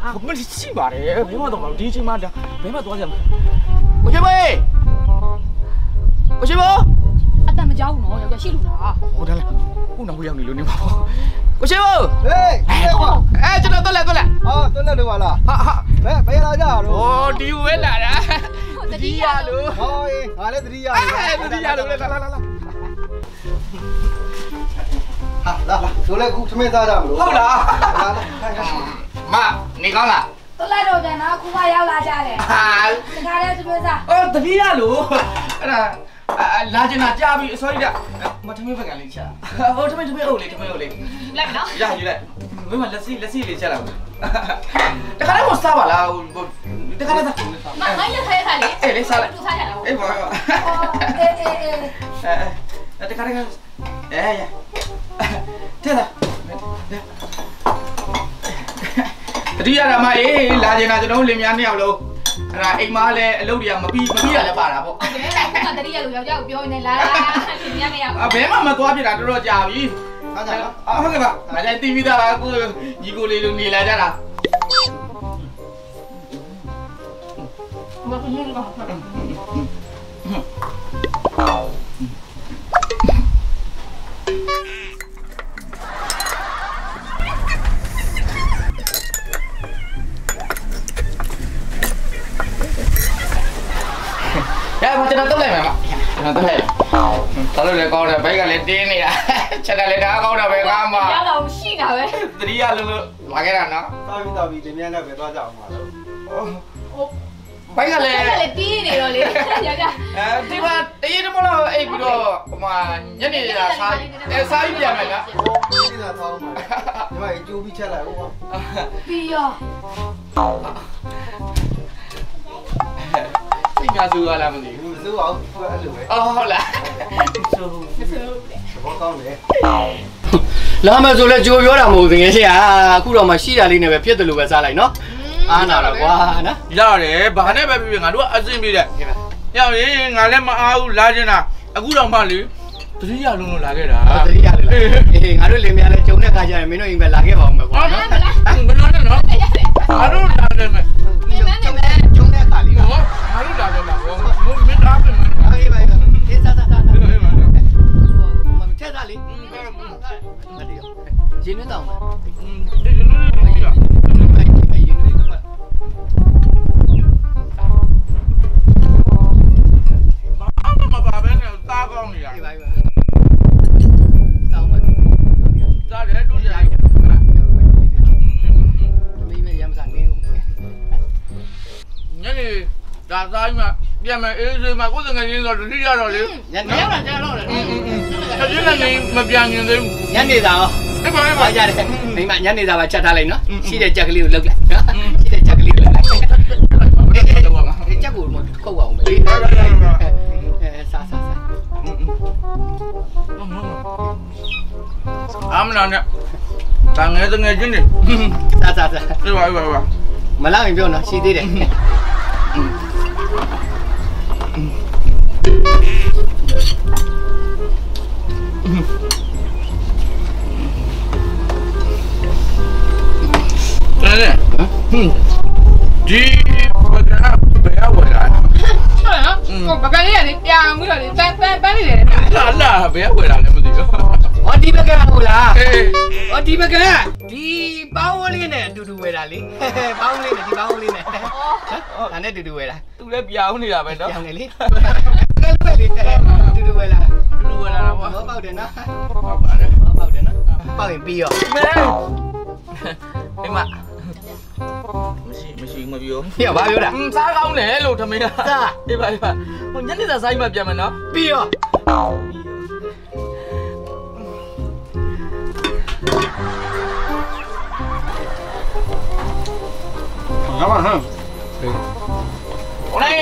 မရှိပါတယ်ဘယ်မှာတော့ဒီအချိန်မှာဘယ်မှာသွားကြမှာကိုရှိမေးကိုရှိမေးအတန်မကြောက်ဘူးနော်ယောက်ျားရှိလို့လားဟုတ်တယ်လားခုနောက်ရောက်နေလို့နေပါကိုရှိမေးဟေးကျွန်တော်တက်လက်ဟာတက်လက်လို့ပါလားဟာဘယ်လာကြတော့ဩဒီဝဲလာတာတတိယလို့ဟောငါလည်းတတိယလို့လာဆိုလဲခုသမင်းသားကြမလို့ဟုတ်လားမနေကောင်းလားတက်လက်တော့ပြန်နော်ခုမှရောက်လာကြတယ်ဟာတခါတည်းသမင်းသားတတိယလို့အဲ့ဒါလာကျင်တာကြားပြီဆော်ရီတာမထမင်းဘက်ကလေးချဟိုထမင်းအုပ်လေးလိုက်နော်ယူလိုက်မင်းမလက်စီလေးချက်လာတခါတည်းကိုစားပါလားဟိုတခါတည်းစားမငါရခဲခါလေးအေးလေးစားလိုက်သူစားကြတာအေးပါတခါတည်းရတဲ့လားတတိယရမအေးလာကျင်တာကျွန်တော်လင်မယားနှစ်ယောက်လုံးအဲ့ဒါအိမ်မလည်းအလုပ်တွေကမပြီးရလည်းပါတာပေါ့ဟုတ်တယ်ခုကတတိယလို့ယောက်ျားကိုပြောနေလားလင်မယားနှစ်ယောက်ဘဲမှမသွားပြတာတော်တော်ကြာပြီဟုတ်ကြလားဟုတ်ကဲ့ပါငါလည်းတီးပြီးသားပါကိုညီကိုလေးလိုနေလာကြတာမဟုတ်ဘူးကောကျွန်တော်တက်လိုက်မယ်ကျွန်တော်တက်လိုက်တော်လို့လည်းကောင်းတယ်ဘိုက်ကလည်းတင်းနေတာချက်ကလည်းဒါကောင်းတာပဲကားမှာရတော့ရှိတာပဲတတိယလို့လာခဲ့တာနော်တော်ပြီဒီမြန်နဲ့ပဲသွားကြအောင်ပါလို့ဘိုက်ကလည်းတင်းနေတော့လေယောက်ျားဒီမှာတရေတမလို့အိပ်ပြီးတော့ဟိုမှာညနေရစားပြီးပြန်မယ်လားဒီကသောင်းပါဒီမှာအကျိုးပြီးချက်လိုက်ဦးပါပြီးရောစိတ်များစိုးရလားမသိဘူးမစိုးအောင်သူအဲ့လိုပဲဟုတ်လားဘောကောင်းတယ်လာမယ်ဆိုလဲကြိုပြောတာမဟုတ်ငယ်ရှိအခုတော့မှရှိတာလေးနဲ့ပဲဖြစ်တယ်လို့ပဲစားလိုက်နော်အားနာတော့ကွာနော်ရတယ်ဘာနဲ့ပဲဖြစ်ဖြစ်ငါတို့ကအဆင်ပြေတယ်ရောက်ရင်ငါလည်းမအားဘူးလာချင်တာအခုတော့မှလေတတိယလုံးလို့လာခဲ့တာတတိယလေအေးငါတို့လင်မယားလည်းဂျုံတဲ့ခါကျရင်မင်းတို့အိမ်ပဲလာခဲ့ပါဦးမယ်ကွာနော်မနော်နော်ငါတို့လာတယ်မယ်ဂျုံတဲ့ခါလေးနော်ငါတို့လာတယ်မှာမင်းသားပဲအေးပါအေးစားမထက်တာလေရင်းနှီးတောင်းပါဒါသားကြီးမှပြန်မယ်အေးစေးမှကိုယ်ငယ်ချင်းဆိုတတိယတော့လေညနေရောက်လာကြတော့လေချက်ချင်းလည်းမပြန်ရင်သေးဘူးညနေသာအဲ့ပါကြတယ်မိမညနေသာပါချက်ထားလိုက်နော်ရှိတဲ့ကြက်ကလေးကိုလုတ်လိုက်နော်ရှိတဲ့ကြက်ကလေးကိုလုတ်လိုက်အေးကြက်ကိုခုတ်အောင်ပဲစားအမနာနဲ့တန်ငယ်ချင်းနေစားအေးပါမလောက်ရင်ပြောနော်ရှိသေးတယ်ဒီဘက်ကဘယ်ရောက်လာဟုတ်နော်ဘက်ကလေးကလေပြန်ပြီးတော့လေပန်းနေတယ်လာဘယ်ရောက်လာလဲမသိဘူးဟောဒီဘက်ကဟုတ်လားဟောဒီဘက်ကဒီပေါင်းဝလေးနဲ့အတူတူဝယ်တာလေပေါင်းလေးနဲ့ဒီပေါင်းလေးနဲ့ဒါနဲ့အတူတူဝယ်တာသူလည်းပြောင်းနေတာပဲနော်ပြောင်းနေလေကဲပဲလေအတူတူဝယ်လာတော့ဟောပေါက်တယ်နော်ပေါက်ပါတယ်ပေါက်တယ်နော်ပေါက်ရင်ပြီးရောအိမ်မမရှိမပြောညဘာပြောတာစားကောင်းတယ်လို့ထမင်းကအေးပါဟိုညနေစာစားမှပြန်မယ်နော်ပြီးရောရပါဟမ်ဟိုလေ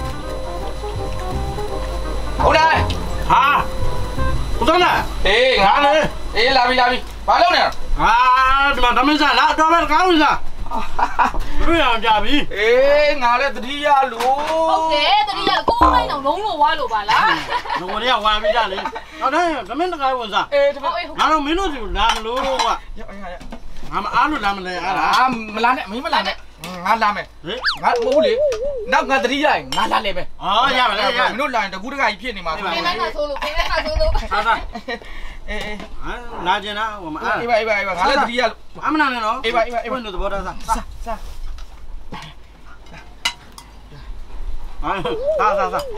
ဟာဘုရားအေးငါလေအေးလာပြီဘာလုပ်နေလဲဟာဒီမှာသမင်းစားလားတော့ပဲကောင်းပြီစားဘယ်အောင်ကြပြီအေးငါလည်းတတိယလို့ဟုတ်တယ်တတိယကိုယ်နိုင်တော့လုံးလို့ဝါလို့ပါလားလုံးဝရဝါမိကြလေဟုတ်တယ်သမင်းတကားဝင်စားအေးငါတို့မင်းတို့စီလာမလို့ကွာအားလို့လာမလဲအားလားအာမလာနဲ့မင်းမလာနဲ့ငါလာမယ်ငါမဟုတ်လေနောက်ငါတတိယရင်ငါလာလေပဲအော်ရပါလေရမင်းတို့လာရင်တကူတကကြီးဖြစ်နေမှာဆိုနေလိုက်မှဆိုလို့နေလိုက်မှဆိုလို့စားစားအေးနာကျင်တာဟိုမှာအားအေးပါငါလည်းတတိယအမနာနဲ့နော်အေးပါဘယ်လိုသဘောထားစားစားစားစားစား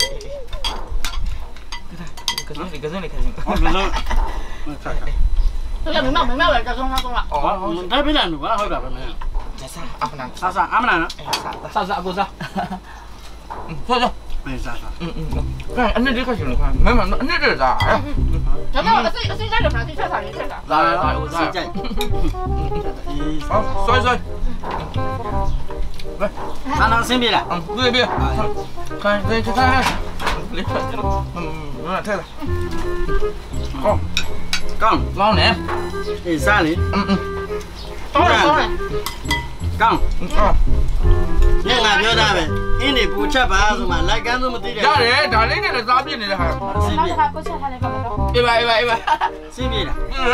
ကစင်းလေးခင်းဟုတ်လို့စားစား对呀，明白了，这中了中了。 อ๋อได้ไปแล้วหนูว่าဟုတ်တာပဲမင်းစားအမနာစားစားအမနာနော်စားအကိုစားဆောဆောမင်းစားစား看အနှစ်တည်းခက်ရှင်လို့看မမအနှစ်တည်းစား咱们我现在就拿去菜场里去了。 လာ我စားစားကြိုက်好衰来ဆန်းအောင်ဆင်းပြေလား对看你看太了好ကောင်း老呢အေးစားလေ当然。 ကောင်း啊ညငါပြောတာပဲအင်းနေပူချက်ပါဆိုမှလိုက်ကန်းစိုးမသိတယ်ရတယ်ဒါလေးနဲ့လည်းစားပြနေတယ်ဟာဆင်းပြေ他不吃他那个没有。 အေးပါဆင်းပြေလား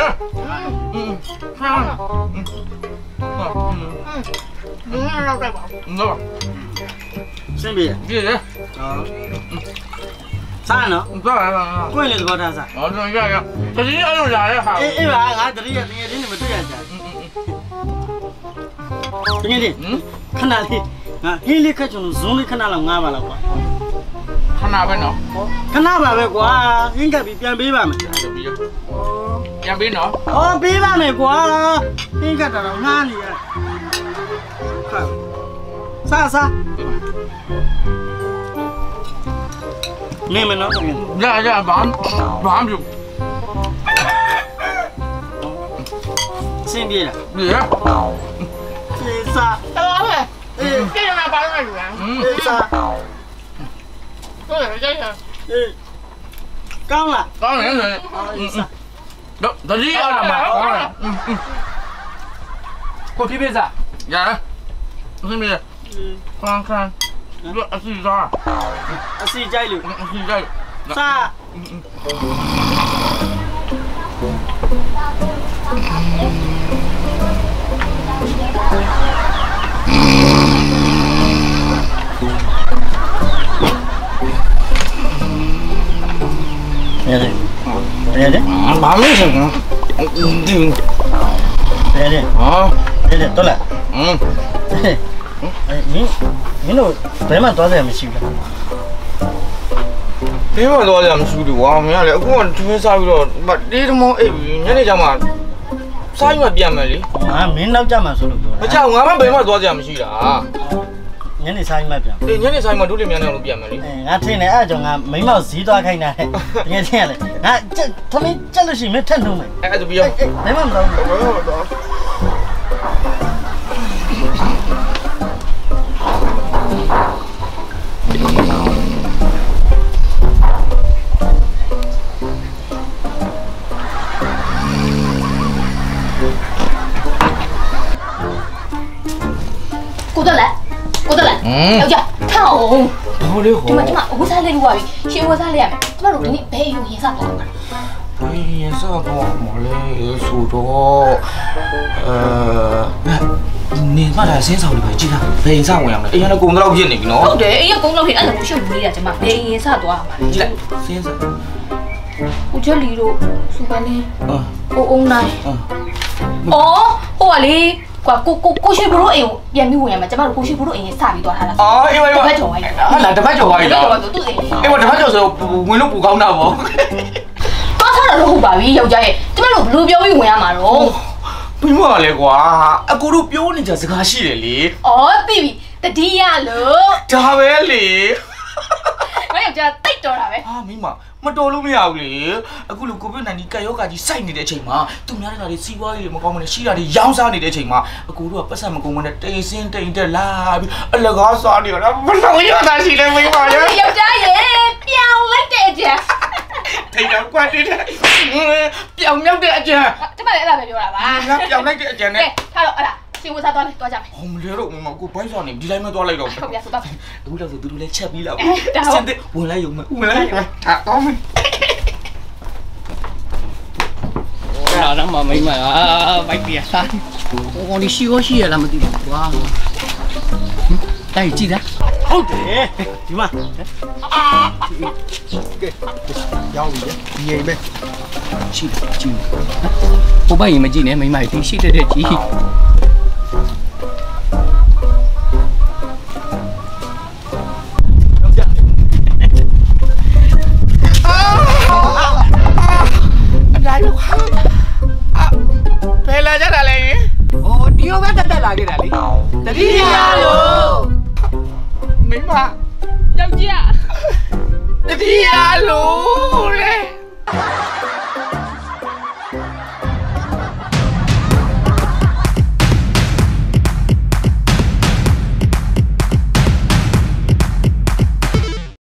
让再吧。 နော်ဆင်းပြေပြည့်တယ်ဟောစားနော်စားရကိုယ်လေသဘောထားစားဟောတော့ရတတိယအဲ့လိုလာတဲ့ဟာအေးပါငါတတိယတကယ်ချင်းမတွေ့ရကြတကယ်ချင်းခဏလေးငါဟင်းလေးခက်ချင်လို့ဇုံးလေးခဏလောက်ငားပါလောက်ကွာခဏပဲနော်ခဏပါပဲကွာဟင်းကပ်ပြီးပြန်ပေးပါမယ်ပြန်ပေးနော်ဟောပေးပါမယ်ကွာဟင်းကပ်တော့ငားနေရစားနေမနော်ရဘာပြုဆင်းပြေလားပြေပြေစား大老板，这个拿八十块钱。 ပြေစား对，这个。 အေးကောင်းလားကောင်းတယ်စားတော့တတိယလာမှာကောင်းတယ်ကိုပြပြစားရတယ်ဆင်းပြေ看အစီစားအစီကြိုက်လို့အစီကြိုက်စား ရတယ်ဘာလို့လဲဒီရတယ်ဟာရတယ်တော့လား မင်းတို့ဘယ်မှသွားတယ်မရှိဘူးလားဒီမှာတော့လည်းမရှိဘူးကွာမင်းကလည်းအခုကတွင်းစားပြီးတော့တေးတမောအိပ်ပြီးညနေကျမှစားရင်မှပြန်မယ်လေဟာမင်းနောက်ကြမှာဆိုလို့ပြောမကြောက်ငါမှဘယ်မှသွားကြမရှိတာညနေဆိုင်မှပြန်အေးညနေဆိုင်မှာတို့တွေမြန်နေအောင်ပြန်မယ်လေငါထင်တယ်အဲ့ကြောင့်ငါမိမောက်ဈေးသွားခိုင်းတာတဲ့တကယ်ချင်းရလေငါသမီးကြက်လို့ရှိရင်မထက်နှုံးမယ်အဲ့ဒါပြီးရောဘယ်မှမတော့ဘူး过得来，要叫看红。 ဘာလဲဟောဒီမှာဝစားလေးလို့ပါပြီရှင်ဝစားလေးရမယ်ကျမတို့ဒီနေ့ဘယ်ယူရင်စားတော့မှာအေးရင်စားတော့မလဲဆိုတော့နေမှလာစင်းဆောင်လေးပဲကြည့်လားဘယ်ရင်စားဝင်ရမလဲအေးရလည်းကုန်တော့ပြစ်နေပြီနော်ဟုတ်တယ်အေးကုန်းလုံးဖြစ်အဲ့လိုရှုပ်ဘူးလေးတာကျမဘယ်ရင်စားသွားမှာလဲကြည့်လိုက်စင်းစားဦးချယ်လီတို့စူပန်နေအာအိုးအုံနိုင်အော်ဟိုကလေကွာကိုရှိဘရိုအိမ်ကိုပြန်ပြီးဝင်ရမှာကျမတို့ကိုရှိဘရိုအိမ်ရင်စပြီးသွားထားတာအော်အေးပါအေးပါဘက်ကျော်ဝိုင်းဟာလာတပတ်ကျော်သွားပြီလားတော့သူ့အိမ်အေးပါတပတ်ကျော်ဆိုဝင်လို့ပူကောင်းတာပေါ့သွားထားတာတော့ဟုတ်ပါပြီယောက်ျားရဲ့ကျမတို့ဘယ်လိုပြောပြီးဝင်ရမှာတော့ပြီးမှလည်းကွာအကူတို့ပြောနေကြစကားရှိတယ်လေအော်သိပြီတတိယလို့ဒါပဲလေငါယောက်ျားတိတ်တော်တာပဲဟာမိမတော်လို့မရဘူးလေအခုလိုကိုဗစ် -19 ကပ်ရောဂါကြီးစိုက်နေတဲ့အချိန်မှာသူများတွေကလေစီးပွားရေးတွေမကောင်းမနဲ့ရှိတာတွေရောင်းစားနေတဲ့အချိန်မှာအကူတို့ကပတ်စံမကုန်မနဲ့တိမ်စင်းတိမ်တက်လာပြီးအလကားစားနေရတာမလို့ရတာရှိလေမိမရဲ့ယောက်ျားရဲ့ပြောင်းလိုက်တဲ့အကြံထိတ်တော့ကွာတိတယ်ပြောင်မြောက်တဲ့အကြံကျမလည်းအဲ့ဒါပဲပြောတာပါငါပြောင်လိုက်တဲ့အကြံနဲ့ထားတော့အဲ့ဒါရှင်ဝစားသွားလိုက်သွားကြမယ်ဟောမလဲတော့မကိုဘိုင်းစောနေဒီတိုင်းမသွားလိုက်တော့ဟုတ်ပြဆိုတော့အခုတော့ဆိုသူတို့လည်းချက်ပြီးလောက်ဒါဟုတ်စင်တဲ့ဝင်လိုက်ရုံမဝင်လိုက်ရုံဒါတော့မတာတော့မမိမဘိုက်ပြာစားဟိုဒီရှိရောရှိရလားမသိဘူးကွာတိုက်ကြည့်တာဟုတ်တယ်ဒီမှာကဲရောက်ပြီဒီအိမ်ပဲရှိကြည့်ဟိုဘက်ရင်မကြည့်နဲ့မိမဒီရှိတဲ့ကြည့်ဖယ်လာကြတာလေ哦，你又把它带哪个来哩？在地下喽。 မိမယောက်ျားတတိယလို့